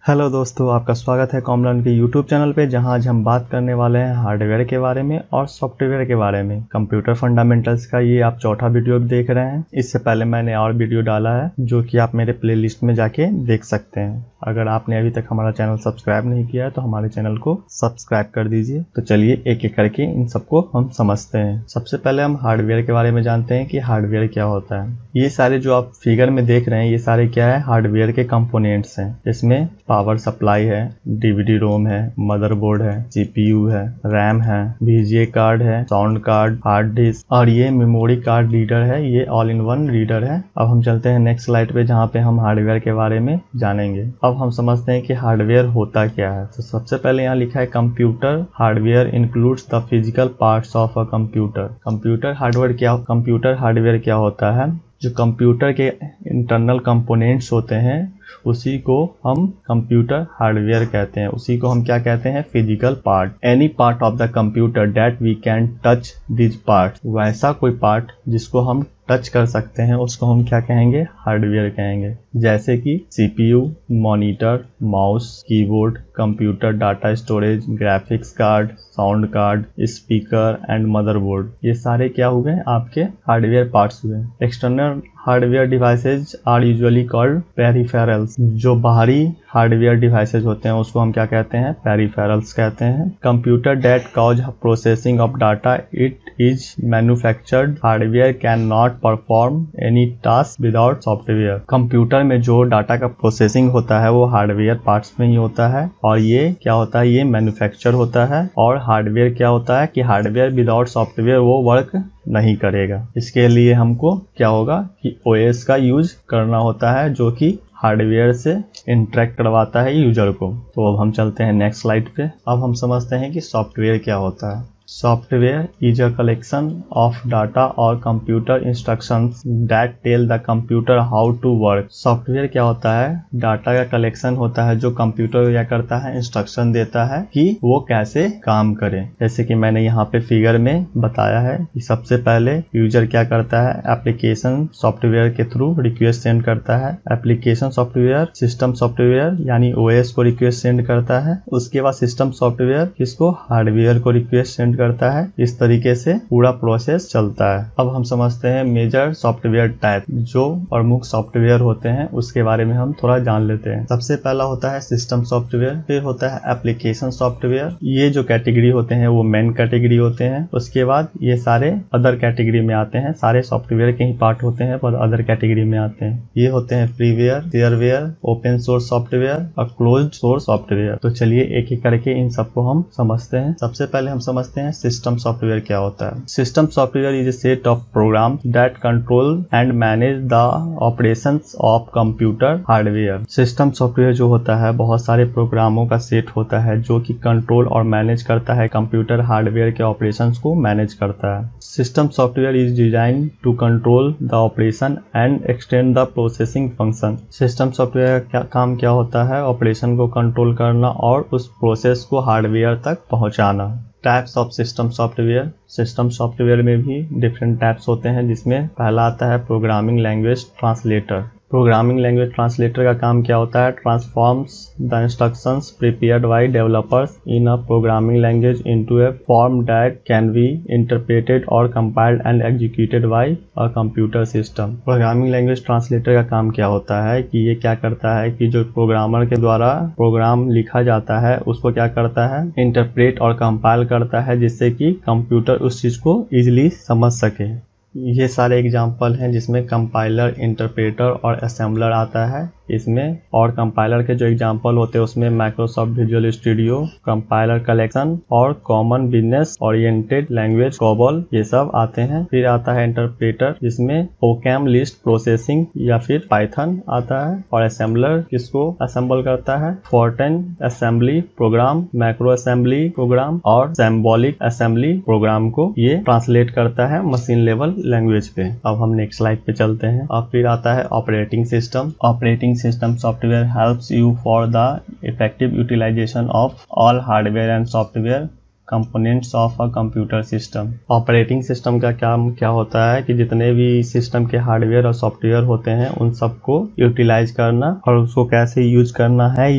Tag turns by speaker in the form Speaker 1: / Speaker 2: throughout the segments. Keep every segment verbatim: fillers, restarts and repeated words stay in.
Speaker 1: Hello दोस्तों, आपका स्वागत है कॉमलर्न के यूट्यूब चैनल पे, जहां आज हम बात करने वाले हैं हार्डवेयर के बारे में और सॉफ्टवेयर के बारे में। कंप्यूटर फंडामेंटल्स का ये आप चौथा वीडियो देख रहे हैं। इससे पहले मैंने और वीडियो डाला है जो कि आप मेरे प्लेलिस्ट में जाके देख सकते हैं। अगर आपने अभी तक हमारा चैनल सब्सक्राइब नहीं किया है तो हमारे चैनल को सब्सक्राइब कर दीजिए। तो चलिए एक एक करके इन सबको हम समझते हैं। सबसे पहले हम हार्डवेयर के बारे में जानते हैं कि हार्डवेयर क्या होता है। ये सारे जो आप फिगर में देख रहे हैं ये सारे क्या है, हार्डवेयर के कंपोनेंट्स हैं। इसमें पावर सप्लाई है, डीवीडी रोम है, मदरबोर्ड है, सीपीयू है, रैम है, वीजीए कार्ड है, साउंड कार्ड, हार्ड डिस्क और ये मेमोरी कार्ड रीडर है। ये ऑल इन वन रीडर है। अब हम चलते हैं नेक्स्ट स्लाइड पे जहाँ पे हम हार्डवेयर के बारे में जानेंगे। अब हम समझते हैं कि हार्डवेयर होता क्या है। तो सबसे पहले यहाँ लिखा है computer hardware includes the physical parts of a computer. Computer hardware क्या कंप्यूटर हार्डवेयर क्या होता है? जो कंप्यूटर के इंटरनल कंपोनेंट्स होते हैं उसी को हम कंप्यूटर हार्डवेयर कहते हैं। उसी को हम क्या कहते हैं? Physical part. Any part of the computer that we can touch this part. वैसा कोई पार्ट जिसको हम टच कर सकते हैं उसको हम क्या कहेंगे? हार्डवेयर कहेंगे। जैसे कि CPU, monitor, mouse, keyboard, computer data storage, graphics card, sound card, speaker and motherboard. ये सारे क्या हुए? आपके हार्डवेयर पार्ट्स हुए। External hardware devices are usually called peripherals. जो बाहरी हार्डवेयर डिवाइसेज होते हैं उसको हम क्या कहते हैं? पेरिफेरल्स कहते हैं। Computer that cause processing of data it is manufactured. Hardware can not perform any task without software. Computer में जो डाटा का प्रोसेसिंग होता है वो हार्डवेयर पार्ट्स में ही होता है और ये क्या होता है? ये मैन्युफैक्चर होता है। और हार्डवेयर क्या होता है कि हार्डवेयर विदाउट सॉफ्टवेयर वो वर्क नहीं करेगा। इसके लिए हमको क्या होगा कि ओएस का यूज करना होता है जो कि हार्डवेयर से इंटरेक्ट करवाता है यूजर को। तो अब हम चलते हैं नेक्स्ट स्लाइड पे। अब हम समझते हैं कि सॉफ्टवेयर क्या होता है। Software is a collection of data और computer instructions that tell the computer how to work. Software क्या होता है? डाटा का कलेक्शन होता है जो कंप्यूटर क्या करता है? इंस्ट्रक्शन देता है कि वो कैसे काम करे। जैसे कि मैंने यहाँ पे फिगर में बताया है कि सबसे पहले यूजर क्या करता है? एप्लीकेशन सॉफ्टवेयर के थ्रू रिक्वेस्ट सेंड करता है। एप्लीकेशन सॉफ्टवेयर सिस्टम सॉफ्टवेयर यानी ओएस को रिक्वेस्ट सेंड करता है। उसके बाद सिस्टम सॉफ्टवेयर किसको? हार्डवेयर को रिक्वेस्ट सेंड करता है। इस तरीके से पूरा प्रोसेस चलता है। अब हम समझते हैं मेजर सॉफ्टवेयर टाइप। जो प्रमुख सॉफ्टवेयर होते हैं उसके बारे में हम थोड़ा जान लेते हैं। सबसे पहला होता है सिस्टम सॉफ्टवेयर, फिर होता है एप्लीकेशन सॉफ्टवेयर। ये जो कैटेगरी होते हैं वो मेन कैटेगरी होते हैं। उसके बाद ये सारे अदर कैटेगरी में आते हैं। सारे सॉफ्टवेयर के ही पार्ट होते हैं पर अदर कैटेगरी में आते हैं। ये होते हैं freeware, shareware, open source software और क्लोज्ड सोर्स सॉफ्टवेयर। तो चलिए एक एक करके इन सबको हम समझते हैं। सबसे पहले हम समझते हैं सिस्टम सॉफ्टवेयर क्या होता है। System software is a set of program that control and manage the operations of computer hardware. System software जो होता है बहुत सारे प्रोग्रामों का सेट होता है जो कि कंट्रोल और मैनेज करता है कंप्यूटर हार्डवेयर के ऑपरेशंस को मैनेज करता है। System software is design to control the operation and extend the processing function. System software का काम क्या होता है? ऑपरेशन को कंट्रोल करना और उस प्रोसेस को हार्डवेयर तक पहुंचाना। Types of system software. System software में भी डिफरेंट टाइप्स होते हैं जिसमें पहला आता है programming language translator. Programming language translator का काम क्या होता है? Transforms the instructions prepared by developers in a programming language into a form that can be interpreted और compiled and executed by a computer system. Programming language translator का काम क्या होता है कि ये क्या करता है कि जो प्रोग्रामर के द्वारा प्रोग्राम लिखा जाता है उसको क्या करता है? इंटरप्रेट और कंपाइल करता है जिससे कि कंप्यूटर उस चीज को इजिली समझ सके। ये सारे एग्जाम्पल हैं जिसमें कंपाइलर, इंटरप्रेटर और असेंबलर आता है इसमें। और कंपाइलर के जो एग्जाम्पल होते हैं उसमें Microsoft Visual Studio, compiler collection और common business oriented language COBOL ये सब आते हैं। फिर आता है इंटरप्रेटर जिसमें ओकैम लिस्ट प्रोसेसिंग या फिर पाइथन आता है। और असेंबलर किसको असेंबल करता है? Fortran assembly program, macro assembly program और सिंबॉलिक असेंबली प्रोग्राम को ये ट्रांसलेट करता है मशीन लेवल लैंग्वेज पे। अब हम नेक्स्ट स्लाइड पे चलते हैं। अब फिर आता है operating system. Operating system software helps you for the effective utilization of all hardware and software components of a computer system. Operating system का काम क्या होता है कि जितने भी सिस्टम के हार्डवेयर और सॉफ्टवेयर होते हैं उन सबको यूटिलाइज करना और उसको कैसे यूज करना है ये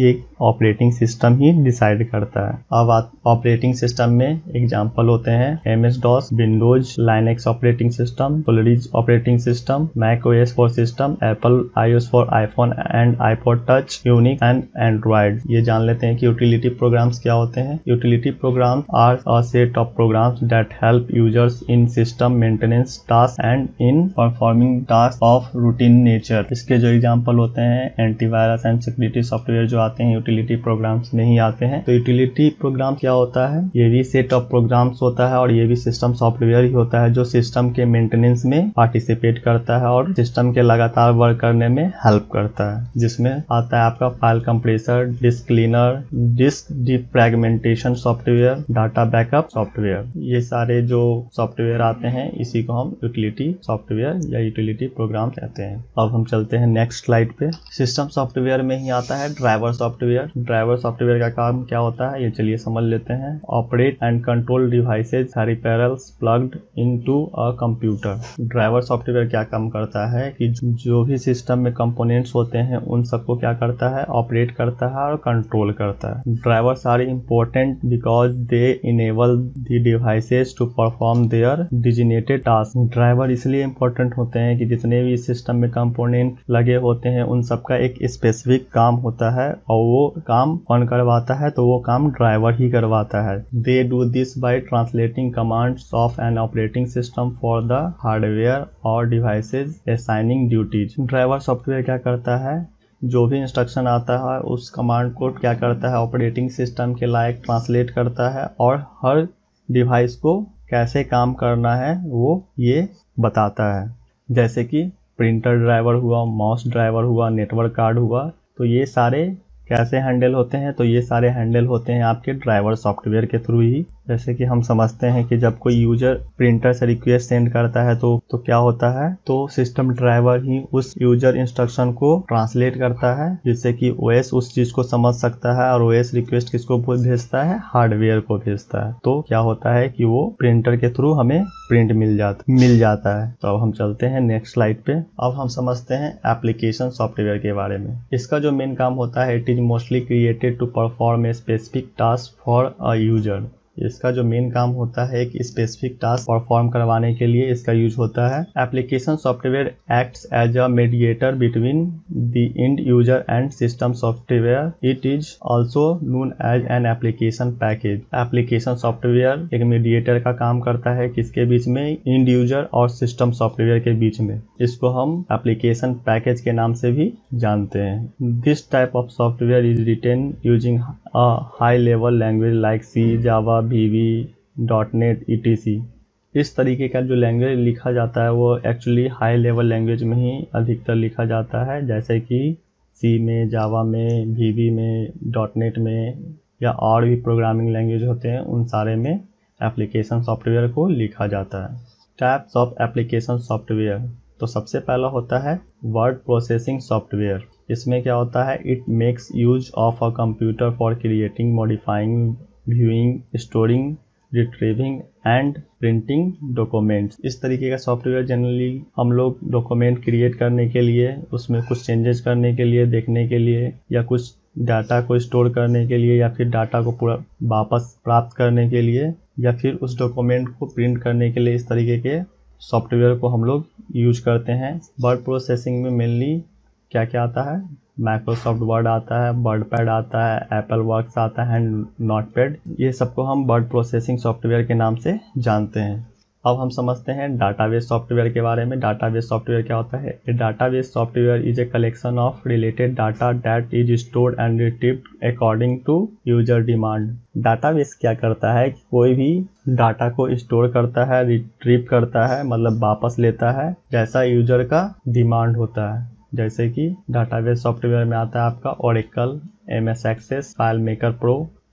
Speaker 1: ऑपरेटिंग सिस्टम ही डिसाइड करता है। अब ऑपरेटिंग सिस्टम में एग्जांपल होते हैं M S DOS, Windows, Linux operating system, Solaris operating system, Mac OS for system, Apple iOS for iPhone and iPod touch, Unix and Android. ये जान लेते हैं कि यूटिलिटी प्रोग्राम्स क्या होते हैं। Utility programs are a set of programs that help users in system maintenance task and in performing task of routine nature. इसके जो एग्जांपल होते हैं एंटीवायरस एंड सिक्योरिटी सॉफ्टवेयर जो आते हैं यूटिलिटी प्रोग्राम्स में ही आते हैं। तो यूटिलिटी प्रोग्राम क्या होता है? ये भी सेट ऑफ प्रोग्राम्स होता है और ये भी सिस्टम सॉफ्टवेयर ही होता है जो सिस्टम के मेंटेनेंस में पार्टिसिपेट करता है और सिस्टम के लगातार वर्क करने में हेल्प करता है, जिसमें आता है आपका file compressor, disk cleaner, disk defragmentation software, data backup software. ये सारे जो सॉफ्टवेयर आते हैं इसी को हम यूटिलिटी सॉफ्टवेयर या यूटिलिटी प्रोग्राम कहते हैं। अब हम चलते हैं नेक्स्ट स्लाइड पे। सिस्टम सॉफ्टवेयर में ही आता है ड्राइवर सॉफ्टवेयर। ड्राइवर सॉफ्टवेयर का काम क्या होता है ये चलिए समझ लेते हैं। Operate and control devices peripherals plugged into a computer. Driver software क्या काम करता है कि जो भी सिस्टम में कंपोनेंट्स होते हैं उन सबको क्या करता है? ऑपरेट करता है और कंट्रोल करता है। Drivers are important because they enable the devices to perform their designated task. Driver इसलिए इम्पोर्टेंट होते हैं कि जितने भी सिस्टम में कंपोनेंट लगे होते हैं उन सबका एक स्पेसिफिक काम होता है और वो काम कौन करवाता है? तो वो काम ड्राइवर ही करवाता है। They do this by translating commands of an operating system for the hardware और devices assigning duties. Driver software क्या करता है? जो भी इंस्ट्रक्शन आता है उस कमांड को क्या करता है? ऑपरेटिंग सिस्टम के लायक ट्रांसलेट करता है और हर डिवाइस को कैसे काम करना है वो ये बताता है। जैसे कि प्रिंटर ड्राइवर हुआ, माउस ड्राइवर हुआ, नेटवर्क कार्ड हुआ, तो ये सारे कैसे हैंडल होते हैं? तो ये सारे हैंडल होते हैं आपके ड्राइवर सॉफ्टवेयर के थ्रू ही। जैसे कि हम समझते हैं कि जब कोई यूजर प्रिंटर से रिक्वेस्ट सेंड करता है तो तो क्या होता है? तो सिस्टम ड्राइवर ही उस यूजर इंस्ट्रक्शन को ट्रांसलेट करता है जिससे कि ओएस उस चीज को समझ सकता है और ओएस रिक्वेस्ट किसको भेजता है? हार्डवेयर को भेजता है। तो क्या होता है कि वो प्रिंटर के थ्रू हमें प्रिंट मिल जाता मिल जाता है। तो अब हम चलते हैं नेक्स्ट स्लाइड पे। अब हम समझते हैं एप्लीकेशन सॉफ्टवेयर के बारे में। इसका जो मेन काम होता है it is mostly created to perform a specific task for a user. इसका जो मेन काम होता है एक स्पेसिफिक टास्क परफॉर्म करवाने के लिए इसका यूज होता है। Application software acts as a mediator between the end user and system software. It is also known as an application package. Application software एक मीडिएटर का काम करता है किसके बीच में? एंड यूजर और सिस्टम सॉफ्टवेयर के बीच में। इसको हम एप्लीकेशन पैकेज के नाम से भी जानते हैं। This type of software is written using a high level language like C, Java, VB, dot net, E T C. इस तरीके का जो लैंग्वेज लिखा जाता है वो एक्चुअली हाई लेवल लैंग्वेज में ही अधिकतर लिखा जाता है, जैसे कि सी में, जावा में, वीवी में, डॉट नेट में या और भी प्रोग्रामिंग लैंग्वेज होते हैं उन सारे में एप्लीकेशन सॉफ्टवेयर को लिखा जाता है। Types of application software. तो सबसे पहला होता है वर्ड प्रोसेसिंग सॉफ्टवेयर। इसमें क्या होता है? It makes use of a computer for creating, modifying, viewing, storing, retrieving and printing documents. इस तरीके का सॉफ्टवेयर जनरली हम लोग डॉक्यूमेंट क्रिएट करने के लिए, उसमें कुछ चेंजेस करने के लिए, देखने के लिए, या कुछ डाटा को स्टोर करने के लिए, या फिर डाटा को पूरा वापस प्राप्त करने के लिए, या फिर उस डॉक्यूमेंट को प्रिंट करने के लिए इस तरीके के सॉफ्टवेयर को हम लोग यूज करते हैं। वर्ड प्रोसेसिंग में मेनली क्या क्या आता है? माइक्रोसॉफ्ट वर्ड आता है, वर्डपैड आता है, एप्पल वर्क्स आता है, नोटपैड। ये सबको हम वर्ड प्रोसेसिंग सॉफ्टवेयर के नाम से जानते हैं। अब हम समझते हैं डाटाबेस सॉफ्टवेयर के बारे में। डाटाबेस सॉफ्टवेयर क्या होता है? A database software is a collection of related data that is stored and retrieved according to user demand. Database क्या करता है? कोई भी डाटा को स्टोर करता है, रिट्रीव करता है, मतलब वापस लेता है जैसा यूजर का डिमांड होता है। जैसे कि डाटाबेस सॉफ्टवेयर में आता है आपका Oracle, M S Access, file maker pro,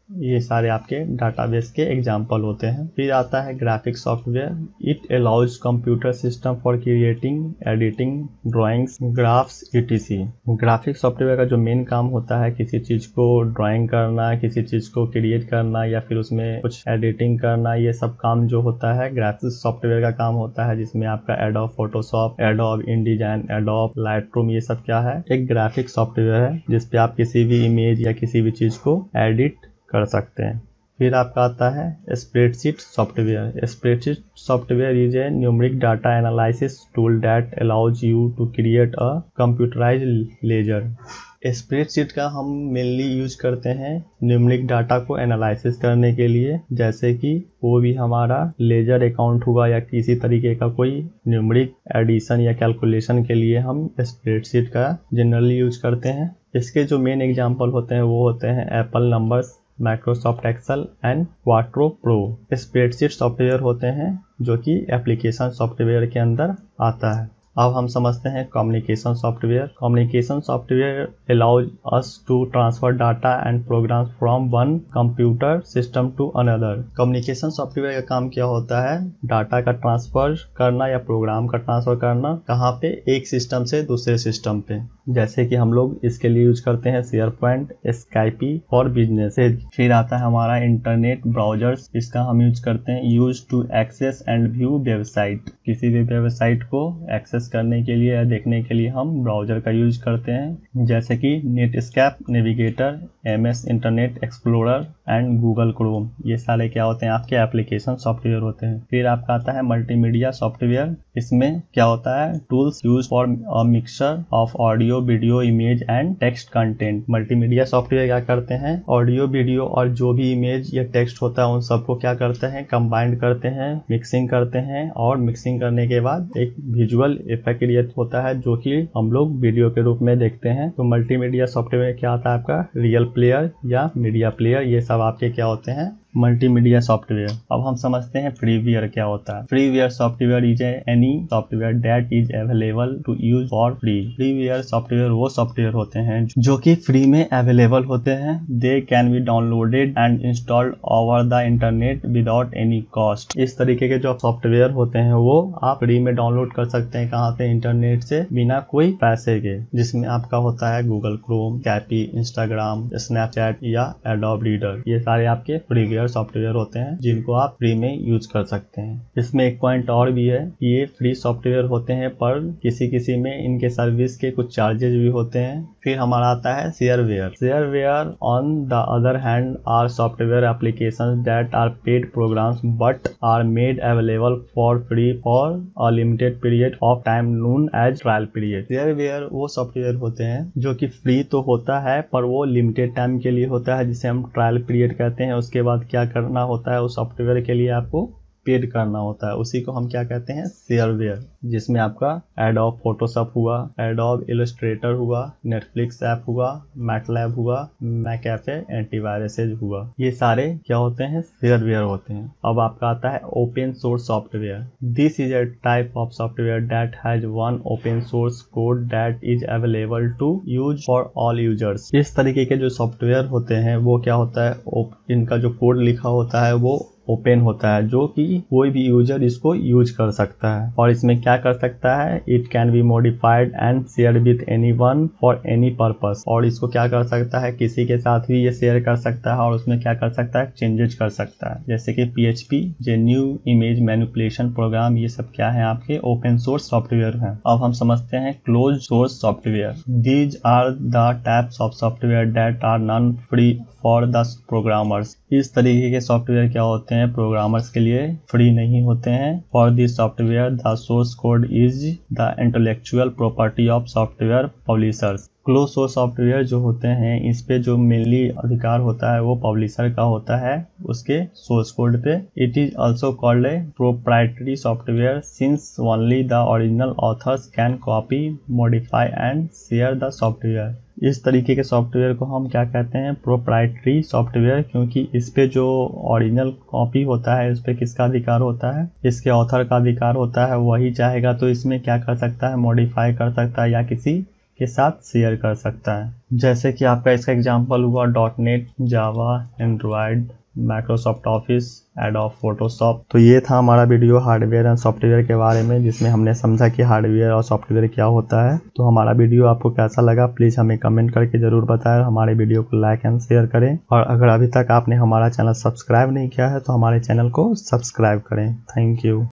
Speaker 1: ये सारे आपके डाटाबेस के एग्जाम्पल होते हैं। फिर आता है graphic software. It allows computer system for creating, editing, drawings, graphs, ETC. Graphic software का जो मेन काम होता है किसी चीज को ड्राइंग करना, किसी चीज को क्रिएट करना या फिर उसमें कुछ एडिटिंग करना, ये सब काम जो होता है ग्राफिक सॉफ्टवेयर का काम होता है, जिसमें आपका Adobe Photoshop, Adobe InDesign, Adobe Lightroom, ये सब क्या है, एक ग्राफिक सॉफ्टवेयर है जिसपे आप किसी भी इमेज या किसी भी चीज को एडिट कर सकते हैं। फिर आपका आता है spreadsheet software. Spreadsheet software is a numeric data analysis tool that allows you to create a computerized ledger. Spreadsheet का हम मेनली यूज करते हैं न्यूमेरिक डाटा को एनालिसिस करने के लिए, जैसे कि वो भी हमारा लेजर अकाउंट हुआ या किसी तरीके का कोई न्यूमेरिक एडिशन या कैलकुलेशन के लिए हम स्प्रेडशीट का जनरली यूज करते हैं। इसके जो मेन एग्जांपल होते हैं वो होते हैं Apple Numbers, Microsoft Excel and Quattro Pro. Spreadsheet software होते हैं जो कि एप्लीकेशन सॉफ्टवेयर के अंदर आता है। अब हम समझते हैं communication software. Communication software allows us to transfer data and programs from one computer system to another. Communication software का काम क्या होता है, डाटा का ट्रांसफर करना या प्रोग्राम का ट्रांसफर करना, कहाँ पे, एक सिस्टम से दूसरे सिस्टम पे। जैसे कि हम लोग इसके लिए यूज करते हैं शेयर पॉइंट, स्काइपी और बिजनेस। फिर आता है हमारा इंटरनेट ब्राउजर्स। इसका हम यूज करते हैं use to access and view website. किसी भी वेबसाइट को एक्सेस करने के लिए या देखने के लिए हम ब्राउजर का यूज करते हैं, जैसे कि Netscape, Navigator, MS Internet Explorer and Google Chrome. ये सारे क्या होते हैं, आपके एप्लीकेशन सॉफ्टवेयर होते हैं। फिर आपका आता है मल्टीमीडिया सॉफ्टवेयर। इसमें क्या होता है, tools use for a mixture of audio, video, image and text content. Multimedia software क्या करते हैं, ऑडियो, वीडियो और जो भी इमेज या टेक्स्ट होता है उन सबको क्या करते हैं, कंबाइंड करते हैं, मिक्सिंग करते हैं, और मिक्सिंग करने के बाद एक विजुअल इफेक्ट क्रिएट होता है जो कि हम लोग वीडियो के रूप में देखते हैं। तो मल्टीमीडिया सॉफ्टवेयर क्या आता है, आपका रियल प्लेयर या मीडिया प्लेयर, ये सब आपके क्या होते हैं, मल्टीमीडिया सॉफ्टवेयर। अब हम समझते हैं फ्रीवेयर क्या होता है। Freeware software is any software that is available to use for free. Freeware software वो सॉफ्टवेयर होते हैं जो कि फ्री में अवेलेबल होते हैं। They can be downloaded and installed over the internet without any cost. इस तरीके के जो सॉफ्टवेयर होते हैं वो आप फ्री में डाउनलोड कर सकते हैं, कहाँ से, इंटरनेट से, बिना कोई पैसे के, जिसमें आपका होता है Google Chrome, Skype, Instagram, Snapchat या एडोब रीडर। ये सारे आपके फ्रीवेयर सॉफ्टवेयर होते हैं जिनको आप फ्री में यूज कर सकते हैं। इसमें एक पॉइंट और भी है, ये फ्री सॉफ्टवेयर होते हैं पर किसी किसी में इनके सर्विस के कुछ चार्जेस भी होते हैं। फिर हमारा आता है shareware. Shareware on the other hand are software applications that are paid programs but are made available for free for a limited period of time known as trial period. Shareware वो software होते हैं जो कि free तो होता है पर वो लिमिटेड टाइम के लिए होता है, जिसे हम ट्रायल पीरियड कहते हैं। उसके बाद क्या करना होता है, उस सॉफ्टवेयर के लिए आपको पेड करना होता है, उसी को हम क्या कहते हैं, शेयरवेयर। जिसमें आपका एडोब फोटोशॉप हुआ, एडोब इलस्ट्रेटर हुआ, नेटफ्लिक्स ऐप हुआ, मैटलैब हुआ, मैकैफे एंटीवायरसेज हुआ, ये सारे क्या होते हैं, शेयरवेयर होते हैं। अब आपका आता है open source software. This is a type of software that has one open source code that is available to use for all users. इस तरीके के जो सॉफ्टवेयर होते हैं वो क्या होता है, इनका जो कोड लिखा होता है वो ओपन होता है, जो कि कोई भी यूजर इसको यूज कर सकता है। और इसमें क्या कर सकता है, it can be modified and share with anyone for any purpose. और इसको क्या कर सकता है, किसी के साथ भी ये शेयर कर सकता है और उसमें क्या कर सकता है, चेंजेस कर सकता है। जैसे कि PHP, new image manipulation program, ये सब क्या है, आपके ओपन सोर्स सॉफ्टवेयर हैं। अब हम समझते हैं close source software. These are the types of software that are non free for the programmers. इस तरीके के सॉफ्टवेयर क्या होते हैं, प्रोग्रामर्स के लिए फ्री नहीं होते हैं। For this software the source code is the intellectual property of software publishers. Close source software जो होते हैं, इस पे जो मेनली अधिकार होता है वो पब्लिशर का होता है, उसके सोर्स कोड पे। It is also called a proprietary software since only the original authors can copy, modify and share the software. इस तरीके के सॉफ्टवेयर को हम क्या कहते हैं, प्रोप्राइटरी सॉफ्टवेयर, क्योंकि इस पे जो ओरिजिनल कॉपी होता है इस पे किसका अधिकार होता है, इसके ऑथर का अधिकार होता है। वही चाहेगा तो इसमें क्या कर सकता है, मॉडिफाई कर सकता है या किसी के साथ शेयर कर सकता है। जैसे कि आपका इसका एग्जांपल हुआ dot net, Java, Android, Microsoft Office, Adobe Photoshop. तो ये था हमारा वीडियो हार्डवेयर एंड सॉफ्टवेयर के बारे में, जिसमें हमने समझा कि हार्डवेयर और सॉफ्टवेयर क्या होता है। तो हमारा वीडियो आपको कैसा लगा प्लीज़ हमें कमेंट करके ज़रूर बताएं। हमारे वीडियो को लाइक एंड शेयर करें, और अगर अभी तक आपने हमारा चैनल सब्सक्राइब नहीं किया है तो हमारे चैनल को सब्सक्राइब करें। Thank you.